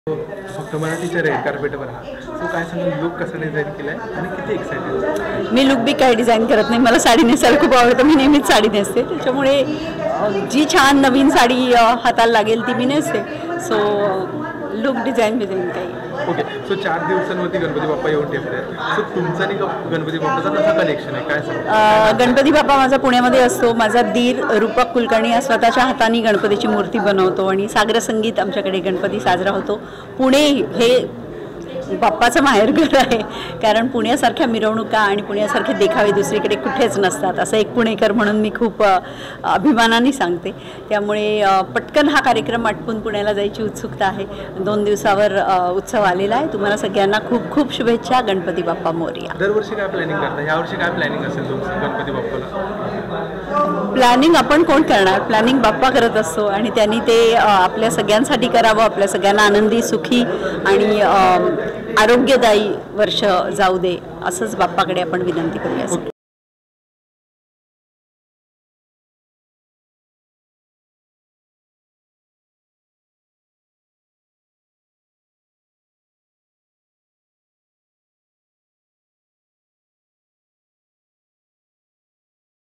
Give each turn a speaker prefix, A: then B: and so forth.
A: फक्त मराठीच्या रेड कार्पेटवर तो काय सांगेल लुक कसा डिझाईन केलाय आणि किती एक्साइटेड.
B: मी लुक बी काही डिझाईन करत नाही. मला साडी नेसायला खूप आवडतं. मी नेहमीच साडी नेसते. त्याच्यामुळे जी छान नवीन साडी हाताला लागेल ती मी नेसते. सो लुक डिझाईन काही.
A: ओके. सो 4 दिवसांवरती गणपती बाप्पा येऊन ठेवले. सो तुमचा आणि गणपती बाप्पाचा कसा कनेक्शन आहे काय सांगा.
B: गणपती बाप्पा माझा पुण्यामध्ये असतो. माझा दीर रूपक कुलकर्णी हा स्वतःच्या हाताने गणपतीची मूर्ती बनवतो आणि सागर संगीत आमच्याकडे गणपती साजरा होतो. पुणे हे बाप्पाचं माहेरघर आहे. कारण पुण्यासारख्या मिरवणुका आणि पुण्यासारखे देखावे दुसरीकडे कुठेच नसतात असं एक पुणेकर म्हणून मी खूप अभिमानाने सांगते. त्यामुळे पटकन हा कार्यक्रम आटपून पुण्याला जायची उत्सुकता आहे. 2 दिवसावर उत्सव आलेला आहे. तुम्हाला सगळ्यांना खूप खूप शुभेच्छा. गणपती बाप्पा मोरया.
A: दरवर्षी काय प्लॅनिंग करता. यावर्षी काय प्लॅनिंग असेल तुमचं गणपती बाप्पाला.
B: प्लॅनिंग आपण कोण करणार. प्लॅनिंग बाप्पा करत असतो आणि त्यांनी ते आपल्या सगळ्यांसाठी करावं. आपल्या सगळ्यांना आनंदी सुखी आणि आरोग्यदायी वर्ष जाऊ दे असंच बाप्पाकडे आपण विनंती करूया.